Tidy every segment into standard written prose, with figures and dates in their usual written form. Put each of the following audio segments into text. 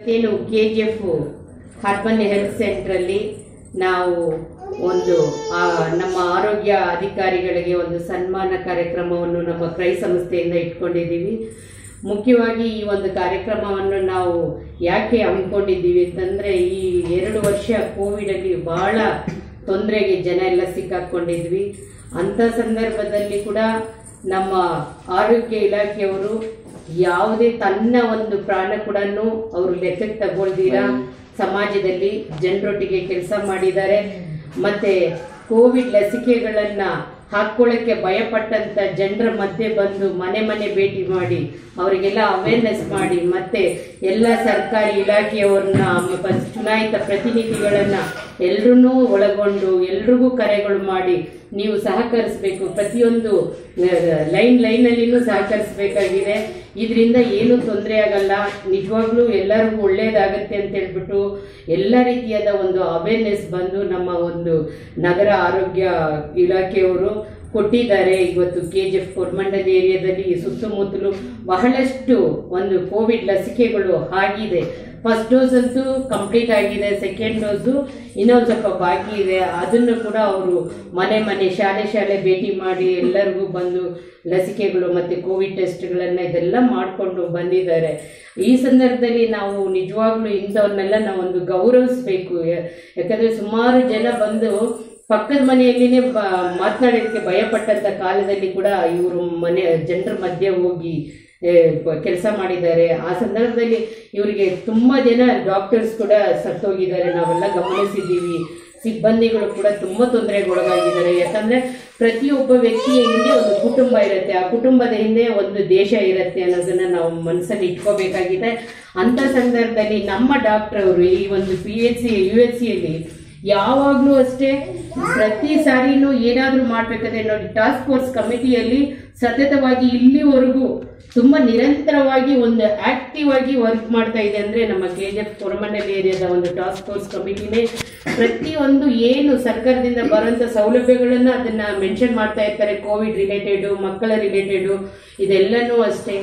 ಏನು KGF urban health centre ಅಲ್ಲಿ ನಾವು ಒಂದು ನಮ್ಮ ಆರೋಗ್ಯ ಅಧಿಕಾರಿಗಳಿಗೆ ಒಂದು ಸನ್ಮಾನ ಕಾರ್ಯಕ್ರಮವನ್ನು ನಮ್ಮ ಕ್ರೈ ಸಂಸ್ಥೆಯಿಂದ ಇಟ್ಕೊಂಡಿದ್ದೀವಿ. ಮುಖ್ಯವಾಗಿ ಈ ಒಂದು ಕಾರ್ಯಕ್ರಮವನ್ನು ನಾವು ಯಾಕೆ ಹಮ್ಮಿಕೊಂಡಿದ್ದೀವಿ ಅಂತಂದರೆ, ಈ 2 ವರ್ಷ ಕೋವಿಡಲ್ಲಿ ಬಹಳ ತೊಂದರೆಗೆ ಜನ ಎಲ್ಲ ಸಿಕ್ಕಾಕೊಂಡಿದ್ವಿ. ಅಂಥ ಸಂದರ್ಭದಲ್ಲಿ ಕೂಡ ನಮ್ಮ ಆರೋಗ್ಯ ಇಲಾಖೆಯವರು ಯಾವುದೇ ತನ್ನ ಒಂದು ಪ್ರಾಣ ಕೂಡ ಅವರು ಲೆಕ್ಕಕ್ಕೆ ತಗೊಳ್ದಿರ ಸಮಾಜದಲ್ಲಿ ಜನರೊಟ್ಟಿಗೆ ಕೆಲಸ ಮಾಡಿದ್ದಾರೆ. ಮತ್ತೆ ಕೋವಿಡ್ ಲಸಿಕೆಗಳನ್ನ ಹಾಕೊಳ್ಳಕ್ಕೆ ಭಯಪಟ್ಟಂತ ಜನರ ಮಧ್ಯೆ ಬಂದು ಮನೆ ಮನೆ ಭೇಟಿ ಮಾಡಿ ಅವರಿಗೆಲ್ಲ ಅವೇರ್ನೆಸ್ ಮಾಡಿ, ಮತ್ತೆ ಎಲ್ಲ ಸರ್ಕಾರಿ ಇಲಾಖೆಯವರನ್ನ ಚುನಾಯಿತ ಪ್ರತಿನಿಧಿಗಳನ್ನ ಎಲ್ಲರನ್ನೂ ಒಳಗೊಂಡು ಎಲ್ರಿಗೂ ಕರೆಗಳು ಮಾಡಿ ನೀವು ಸಹಕರಿಸಬೇಕು, ಪ್ರತಿಯೊಂದು ಲೈನಲ್ಲಿನೂ ಸಹಕರಿಸಬೇಕಾಗಿದೆ. ಇದರಿಂದ ಏನು ತೊಂದರೆ ಆಗಲ್ಲ, ನಿಜವಾಗ್ಲೂ ಎಲ್ಲರಿಗೂ ಒಳ್ಳೇದಾಗತ್ತೆ ಅಂತ ಹೇಳ್ಬಿಟ್ಟು ಎಲ್ಲ ರೀತಿಯಾದ ಒಂದು ಅವೇರ್ನೆಸ್ ಬಂದು ನಮ್ಮ ಒಂದು ನಗರ ಆರೋಗ್ಯ ಇಲಾಖೆಯವರು ಕೊಟ್ಟಿದ್ದಾರೆ. ಇವತ್ತು KGF ಕೋರಮಂಡಲ್ ಏರಿಯಾದಲ್ಲಿ ಸುತ್ತಮುತ್ತಲು ಬಹಳಷ್ಟು ಒಂದು ಕೋವಿಡ್ ಲಸಿಕೆಗಳು ಆಗಿದೆ. ಫಸ್ಟ್ ಡೋಸ್ ಅಂತೂ ಕಂಪ್ಲೀಟ್ ಆಗಿದೆ, ಸೆಕೆಂಡ್ ಡೋಸು ಇನ್ನೊಂದು ಸ್ವಲ್ಪ ಬಾಕಿ ಇದೆ. ಅದನ್ನು ಕೂಡ ಅವರು ಮನೆ ಶಾಲೆ ಭೇಟಿ ಮಾಡಿ ಎಲ್ಲರಿಗೂ ಬಂದು ಲಸಿಕೆಗಳು ಮತ್ತು ಕೋವಿಡ್ ಟೆಸ್ಟ್ಗಳನ್ನು ಇದೆಲ್ಲ ಮಾಡಿಕೊಂಡು ಬಂದಿದ್ದಾರೆ. ಈ ಸಂದರ್ಭದಲ್ಲಿ ನಾವು ನಿಜವಾಗ್ಲೂ ಇಂಥವ್ರನ್ನೆಲ್ಲ ನಾವೊಂದು ಗೌರವಿಸಬೇಕು. ಯಾಕಂದರೆ ಸುಮಾರು ಜನ ಬಂದು ಪಕ್ಕದ ಮನೆಯಲ್ಲಿನೇ ಮಾತನಾಡೋದಕ್ಕೆ ಭಯಪಟ್ಟಂಥ ಕಾಲದಲ್ಲಿ ಕೂಡ ಇವರು ಜನರ ಮಧ್ಯೆ ಹೋಗಿ ಕೆಲಸ ಮಾಡಿದ್ದಾರೆ. ಆ ಸಂದರ್ಭದಲ್ಲಿ ಇವರಿಗೆ ತುಂಬ ಜನ ಡಾಕ್ಟರ್ಸ್ ಕೂಡ ಸತ್ತೋಗಿದ್ದಾರೆ, ನಾವೆಲ್ಲ ಗಮನಿಸಿದ್ದೀವಿ. ಸಿಬ್ಬಂದಿಗಳು ಕೂಡ ತುಂಬ ತೊಂದರೆಗೊಳಗಾಗಿದ್ದಾರೆ. ಯಾಕಂದರೆ ಪ್ರತಿಯೊಬ್ಬ ವ್ಯಕ್ತಿಯ ಹಿಂದೆ ಒಂದು ಕುಟುಂಬ ಇರುತ್ತೆ, ಆ ಕುಟುಂಬದ ಹಿಂದೆ ಒಂದು ದೇಶ ಇರುತ್ತೆ ಅನ್ನೋದನ್ನ ನಾವು ಮನಸ್ಸಲ್ಲಿ ಇಟ್ಕೋಬೇಕಾಗಿದೆ. ಅಂಥ ಸಂದರ್ಭದಲ್ಲಿ ನಮ್ಮ ಡಾಕ್ಟರ್ ಅವರು ಈ ಒಂದು PHC UHCಯಲ್ಲಿ ಯಾವಾಗಲೂ ಅಷ್ಟೇ ಪ್ರತಿ ಸಾರಿನೂ ಏನಾದರೂ ಮಾಡಬೇಕಾದ್ರೆ ನೋಡಿ, ಟಾಸ್ಕ್ ಫೋರ್ಸ್ ಕಮಿಟಿಯಲ್ಲಿ ಸತತವಾಗಿ ಇಲ್ಲಿವರೆಗೂ ತುಂಬ ನಿರಂತರವಾಗಿ ಒಂದು ಆಕ್ಟಿವ್ ಆಗಿ ವರ್ಕ್ ಮಾಡ್ತಾ ಇದೆ ಅಂದರೆ ನಮ್ಮ KGF ಕೋರಮಂಡಲ್ ಏರಿಯಾದ ಒಂದು ಟಾಸ್ಕ್ ಫೋರ್ಸ್ ಕಮಿಟಿನೇ. ಪ್ರತಿಯೊಂದು ಏನು ಸರ್ಕಾರದಿಂದ ಬರುವಂಥ ಸೌಲಭ್ಯಗಳನ್ನು ಅದನ್ನ ಮೆನ್ಷನ್ ಮಾಡ್ತಾ ಇರ್ತಾರೆ. ಕೋವಿಡ್ ರಿಲೇಟೆಡು, ಮಕ್ಕಳ ರಿಲೇಟೆಡು, ಇದೆಲ್ಲನೂ ಅಷ್ಟೇ.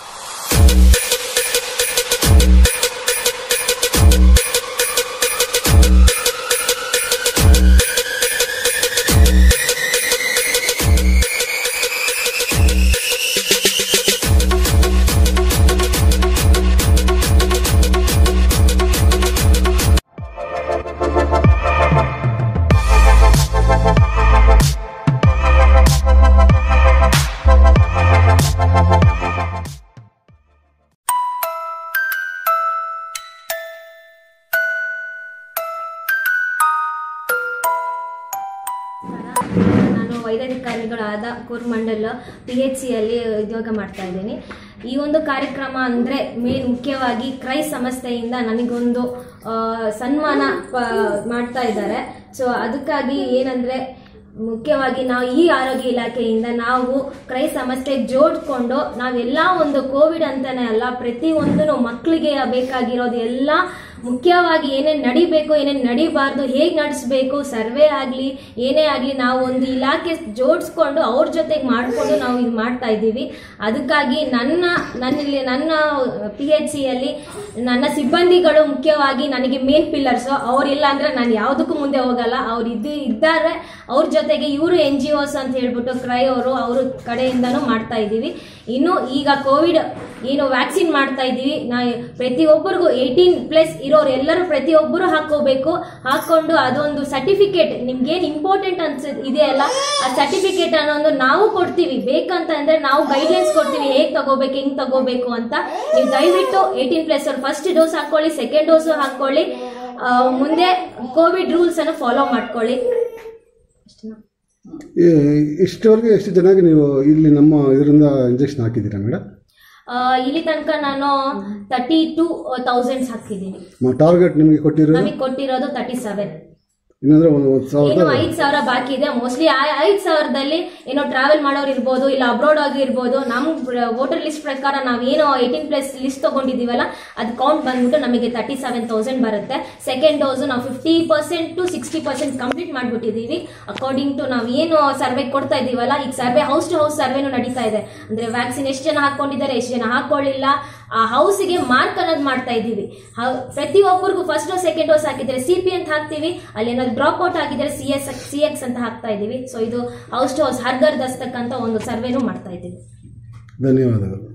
ನಾನು ವೈದ್ಯಾಧಿಕಾರಿಗಳಾದ ಕೋರಮಂಡಲ್ PHCಯಲ್ಲಿ ಉದ್ಯೋಗ ಮಾಡ್ತಾ ಇದ್ದೀನಿ. ಈ ಒಂದು ಕಾರ್ಯಕ್ರಮ ಅಂದರೆ ಮುಖ್ಯವಾಗಿ ಕ್ರೈ ಸಂಸ್ಥೆಯಿಂದ ನನಗೊಂದು ಸನ್ಮಾನ ಮಾಡ್ತಾ ಇದ್ದಾರೆ. ಸೊ ಅದಕ್ಕಾಗಿ ಏನಂದರೆ, ಮುಖ್ಯವಾಗಿ ನಾವು ಈ ಆರೋಗ್ಯ ಇಲಾಖೆಯಿಂದ ನಾವು ಕ್ರೈ ಸಂಸ್ಥೆ ಜೋಡಿಸ್ಕೊಂಡು ನಾವೆಲ್ಲ ಒಂದು ಕೋವಿಡ್ ಅಂತಾನೆ ಅಲ್ಲ, ಪ್ರತಿಯೊಂದೂ ಮಕ್ಕಳಿಗೆ ಬೇಕಾಗಿರೋದು ಎಲ್ಲ ಮುಖ್ಯವಾಗಿ ಏನೇನು ನಡಿಬೇಕು, ಏನೇನು ನಡಿಬಾರ್ದು, ಹೇಗೆ ನಡೆಸಬೇಕು, ಸರ್ವೆ ಆಗಲಿ ಏನೇ ಆಗಲಿ ನಾವು ಒಂದು ಇಲಾಖೆ ಜೋಡಿಸ್ಕೊಂಡು ಅವ್ರ ಜೊತೆಗೆ ಮಾಡಿಕೊಂಡು ನಾವು ಇದು ಮಾಡ್ತಾ ಇದ್ದೀವಿ. ಅದಕ್ಕಾಗಿ ನನ್ನ PHCಯಲ್ಲಿ ನನ್ನ ಸಿಬ್ಬಂದಿಗಳು ಮುಖ್ಯವಾಗಿ ನನಗೆ ಮೇನ್ ಪಿಲ್ಲರ್ಸು. ಅವರಿಲ್ಲ ಅಂದರೆ ನಾನು ಯಾವುದಕ್ಕೂ ಮುಂದೆ ಹೋಗಲ್ಲ. ಅವ್ರು ಇದ್ದಾರೆ, ಅವ್ರ ಜೊತೆಗೆ ಇವರು NGOs ಅಂತ ಹೇಳ್ಬಿಟ್ಟು ಕ್ರೈ ಅವ್ರ ಕಡೆಯಿಂದನೂ ಮಾಡ್ತಾ ಇದ್ದೀವಿ. ಇನ್ನು ಈಗ ಕೋವಿಡ್ ಏನು ವ್ಯಾಕ್ಸಿನ್ ಮಾಡ್ತಾ ಇದ್ದೀವಿ, ಪ್ರತಿಯೊಬ್ಬರಿಗೂ 18+ ಇರೋರು ಎಲ್ಲರೂ ಪ್ರತಿಯೊಬ್ಬರು ಹಾಕೊಂಡು ಅದೊಂದು ಸರ್ಟಿಫಿಕೇಟ್ ನಿಮ್ಗೇನು ಇಂಪಾರ್ಟೆಂಟ್ ಇದೆಯಲ್ಲ, ಆ ಸರ್ಟಿಫಿಕೇಟ್ ಅನ್ನೋದು ನಾವು ಕೊಡ್ತೀವಿ. ಬೇಕಂತಂದ್ರೆ ನಾವು ಗೈಡ್ಲೈನ್ಸ್ ಕೊಡ್ತೀವಿ, ಹೇಗೆ ತಗೋಬೇಕು, ಹೆಂಗ್ ತಗೋಬೇಕು ಅಂತ. ನೀವು ದಯವಿಟ್ಟು 18+ ಅವ್ರು ಫಸ್ಟ್ ಡೋಸ್ ಹಾಕೊಳ್ಳಿ, ಸೆಕೆಂಡ್ ಡೋಸ್ ಹಾಕೊಳ್ಳಿ, ಮುಂದೆ ಕೋವಿಡ್ ರೂಲ್ಸ್ ಅನ್ನು ಫಾಲೋ ಮಾಡ್ಕೊಳ್ಳಿ. ಇಷ್ಟವರೆಗೆ ಎಷ್ಟು ಜನಕ್ಕೆ ನೀವು ಇಲ್ಲಿ ನಮ್ಮ ಇದರಿಂದ ಇಂಜೆಕ್ಷನ್ ಹಾಕಿದ್ದೀರಾ ಮೇಡಮ್? ಇಲ್ಲಿ ತನಕ ನಾನು 32,000 ಹಾಕಿದ್ದೀನಿ. ಟಾರ್ಗೆಟ್ ನಮಗೆ ಕೊಟ್ಟಿರೋದು 37. ಇನ್ನಂದ್ರೆ ಏನು 5,000 ಬಾಕಿ ಇದೆ. ಮೋಸ್ಟ್ಲಿ 5,000ದಲ್ಲಿ ಏನೋ ಟ್ರಾವೆಲ್ ಮಾಡೋರು ಇರ್ಬೋದು, ಇಲ್ಲ ಅಬ್ರಾಡ್ ಆಗಿರ್ಬೋದು. ನಮ್ ವೋಟರ್ ಲಿಸ್ಟ್ ಪ್ರಕಾರ ನಾವೇನೋ 18+ ಲಿಸ್ಟ್ ತಗೊಂಡಿದೀವಲ್ಲ, ಅದು ಕೌಂಟ್ ಬಂದ್ಬಿಟ್ಟು ನಮಗೆ 37,000 ಬರುತ್ತೆ. ಸೆಕೆಂಡ್ ಡೋಸ್ ನಾವು 50% to 60% ಕಂಪ್ಲೀಟ್ ಮಾಡ್ಬಿಟ್ಟಿದೀವಿ. ಅಕಾರ್ಡಿಂಗ್ ಟು ನಾವು ಏನು ಸರ್ವೆ ಕೊಡ್ತಾ ಇದೀವಲ್ಲ, ಈಗ ಸರ್ವೆ ಹೌಸ್ ಟು ಹೌಸ್ ಸರ್ವೆನೂ ನಡೀತಾ ಇದೆ. ಅಂದ್ರೆ ವ್ಯಾಕ್ಸಿನ್ ಎಷ್ಟು ಜನ ಹಾಕೊಂಡಿದ್ದಾರೆ, ಎಷ್ಟು ಜನ ಹಾಕೊಳ್ಳಿಲ್ಲ, ಆ ಹೌಸಿಗೆ ಮಾರ್ಕ್ ಅನ್ನೋದು ಮಾಡ್ತಾ ಇದ್ದೀವಿ. ಪ್ರತಿಯೊಬ್ಬರಿಗೂ ಫಸ್ಟ್ ಡೋಸ್ ಸೆಕೆಂಡ್ ಡೋಸ್ ಹಾಕಿದ್ರೆ CP ಅಂತ ಹಾಕ್ತೀವಿ, ಅಲ್ಲಿ ಏನಾದ್ರು ಡ್ರಾಪ್ ಔಟ್ ಆಗಿದ್ರೆ CX ಅಂತ ಹಾಕ್ತಾ ಇದ್ದೀವಿ. ಸೊ ಇದು house to house Har Ghar Dastak ಅಂತ ಒಂದು ಸರ್ವೆನೂ ಮಾಡ್ತಾ ಇದ್ದೀವಿ. ಧನ್ಯವಾದಗಳು.